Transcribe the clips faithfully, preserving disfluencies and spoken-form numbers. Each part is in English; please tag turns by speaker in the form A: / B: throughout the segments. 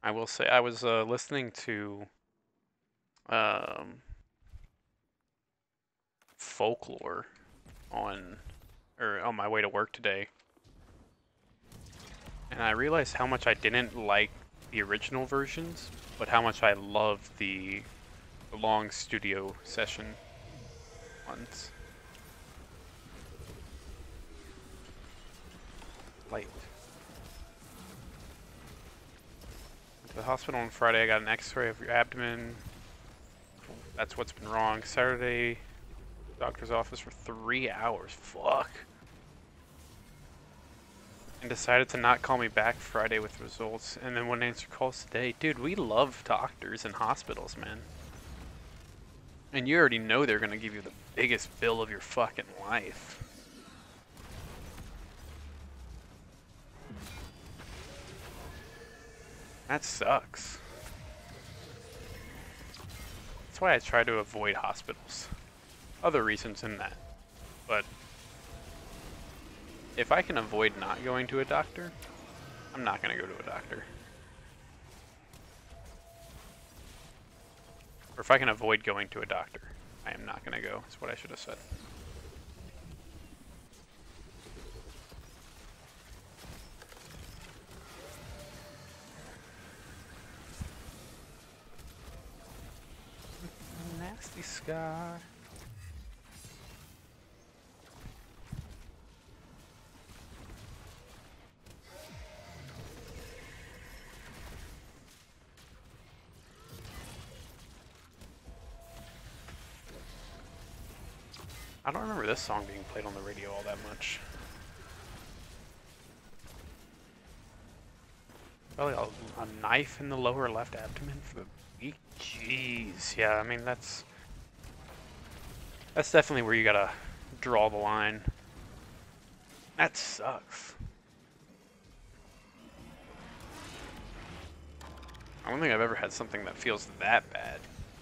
A: I will say I was uh, listening to um, folklore on or on my way to work today, and I realized how much I didn't like the original versions, but how much I loved the long studio session ones. Light. Went to the hospital on Friday. I got an X-ray of your abdomen. That's what's been wrong. Saturday, doctor's office for three hours. Fuck. And decided to not call me back Friday with results, and then wouldn't answer calls today. Dude, we love doctors and hospitals, man. And you already know they're gonna give you the biggest bill of your fucking life. That sucks. That's why I try to avoid hospitals. Other reasons than that. But if I can avoid not going to a doctor, I'm not gonna go to a doctor. Or if I can avoid going to a doctor, I am not gonna go, is what I should have said. Nasty sky. I don't remember this song being played on the radio all that much. Probably a, a knife in the lower left abdomen for the week. Jeez, yeah. I mean that's that's definitely where you gotta draw the line. That sucks. I don't think I've ever had something that feels that bad.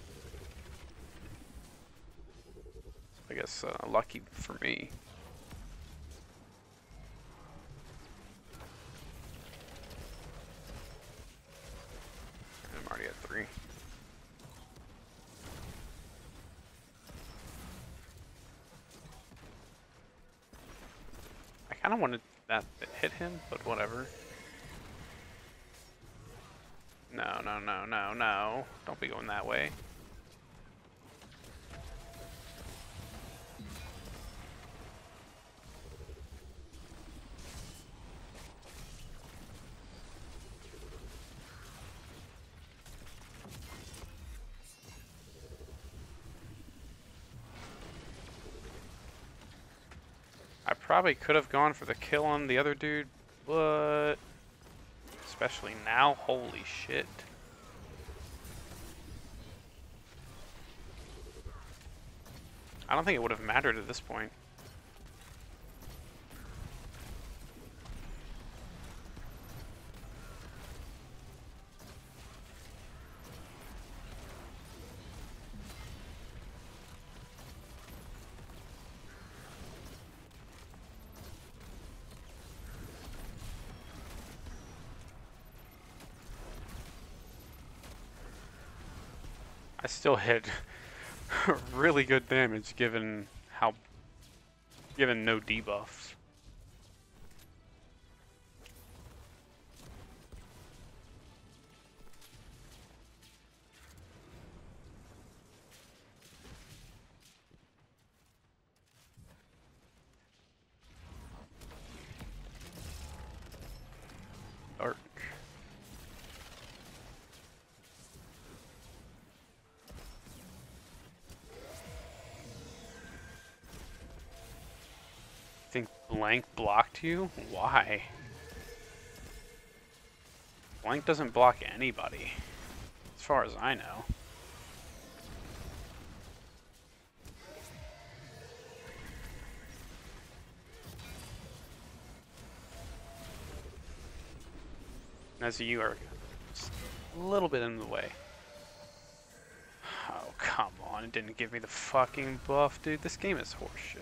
A: I guess uh, lucky for me. I'm already at three. I kind of wanted that to hit him, but whatever. No, no, no, no, no. Don't be going that way. I probably could have gone for the kill on the other dude, but especially now, holy shit. I don't think it would have mattered at this point. I still hit really good damage given how given no debuffs. Dark. Think blank blocked you? Why? Blank doesn't block anybody, as far as I know. As you are just a little bit in the way. Oh, come on. It didn't give me the fucking buff, dude. This game is horseshit.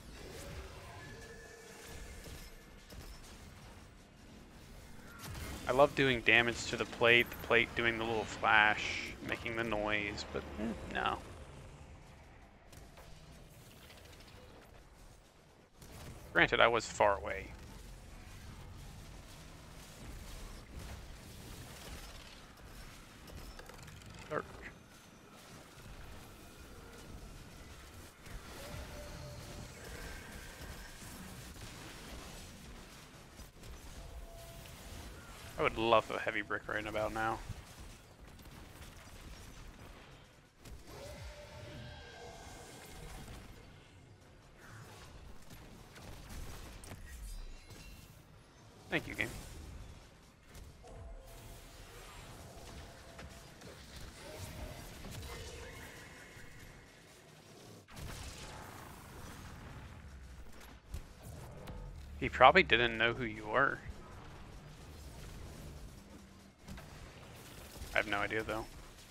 A: I I love doing damage to the plate, the plate doing the little flash, making the noise, but eh, no. Granted, I was far away. Dark. I would love a heavy brick right about now. Thank you, game. He probably didn't know who you were. I have no idea, though.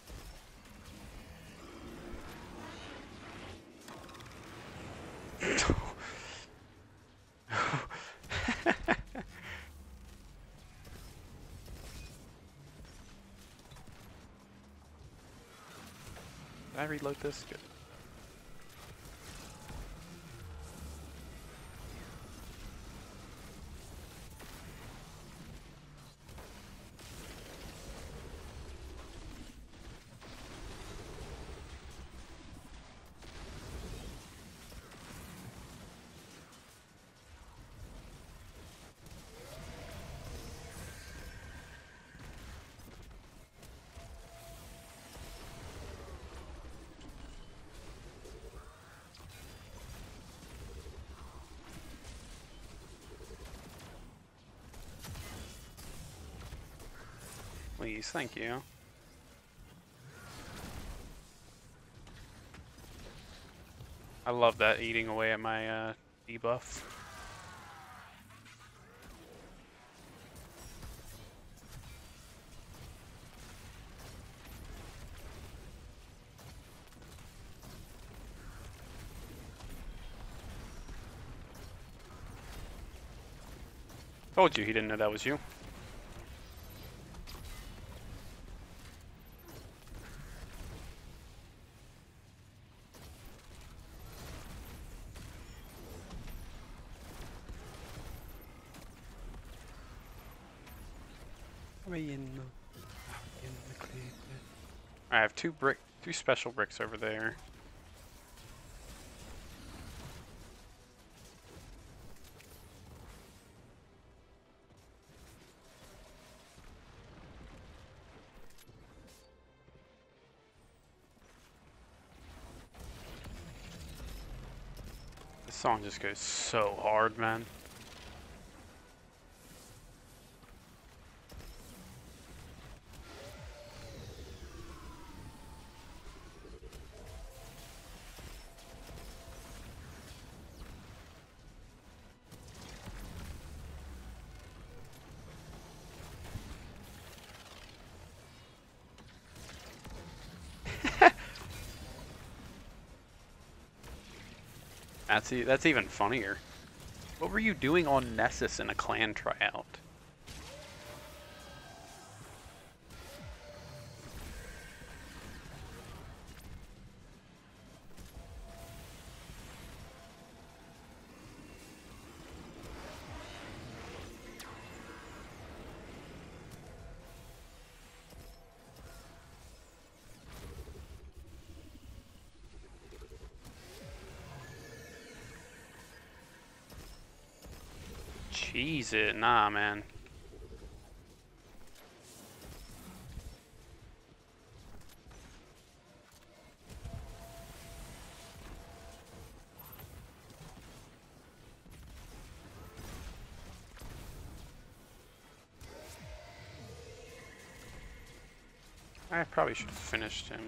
A: Did I reload this? Good. Please, thank you. I love that eating away at my uh, debuff. Told you he didn't know that was you. I have two brick, two special bricks over there. This song just goes so hard, man. That's e that's even funnier. What were you doing on Nessus in a clan tryout? Jeez, it nah, man. I probably should have finished him.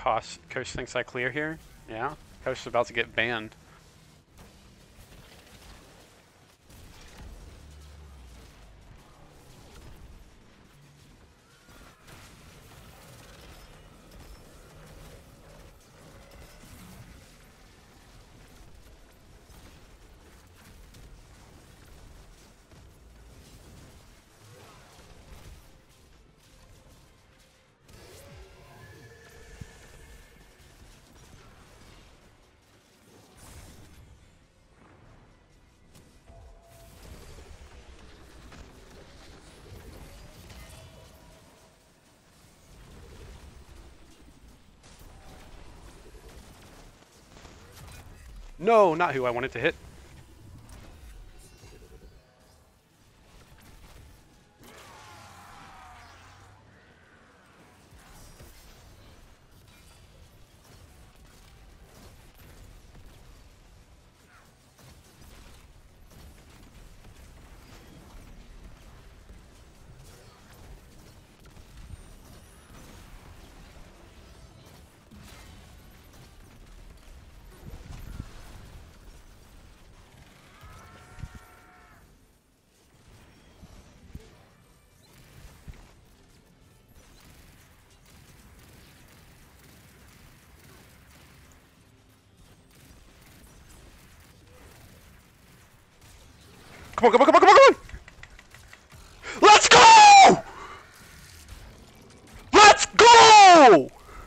A: Kosh, Kosh thinks I clear here. Yeah, Kosh is about to get banned. No, not who I wanted to hit. Come on, come on, come on, come on, come on! Let's go! Let's go!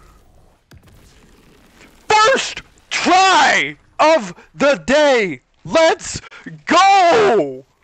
A: First try of the day. Let's go!